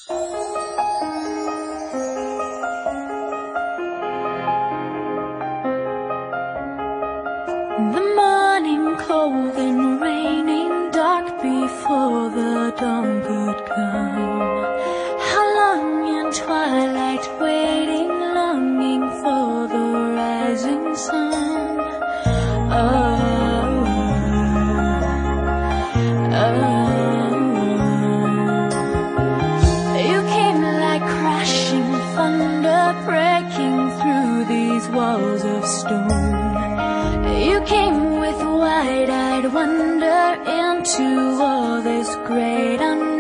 The morning cold and raining, dark before the dawn could come. How long in twilight waiting, longing for the rising sun. You came like crashing thunder, breaking through these walls of stone. You came with wide-eyed wonder into all this great unknown.